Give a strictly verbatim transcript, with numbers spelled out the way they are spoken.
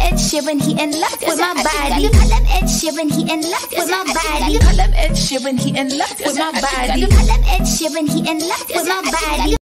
Ed Sheeran, he in love with my body. Call him Ed Sheeran, he in love with my body. Call him Ed Sheeran, he in love with my body. Call him Ed Sheeran, he in love with my body.